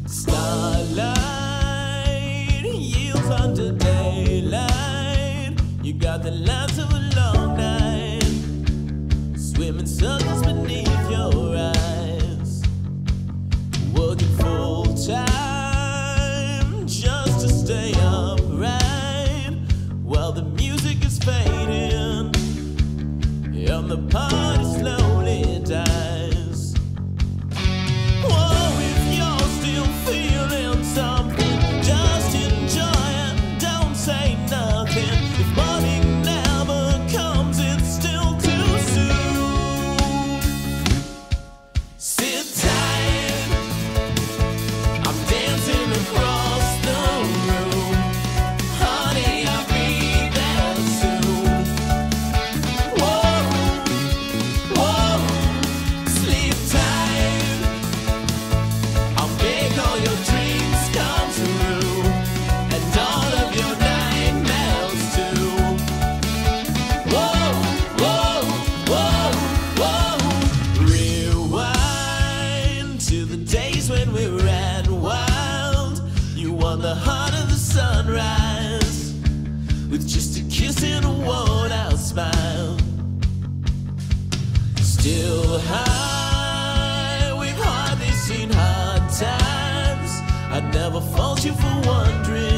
Starlight yields under daylight. You got the lines of a long night, swimming circles beneath your eyes, working full time just to stay upright while the music is fading and the party slowly dies. Whoa, if you're still feeling something, just enjoy it, don't say nothing. If morning never comes, it's still too soon. Sit tight, I'm dancing across the room. Honey, I'll be there soon. Whoa, whoa, sleep tight, I'll make all your dreams come true, and all of your nightmares too. Whoa, whoa, whoa, whoa. Rewind to the days when we ran wild. You won the heart of the sunrise with just a kiss and a worn-out smile. Still high, we've hardly seen hard times. I'd never fault you for wondering